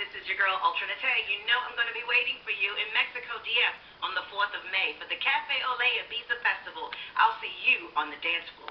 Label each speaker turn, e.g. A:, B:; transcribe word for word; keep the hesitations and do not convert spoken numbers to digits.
A: this is your girl, Alternate. You know I'm going to be waiting for you in Mexico, D F on the fourth of May for the Café Olé Ibiza Festival. I'll see you on the dance floor.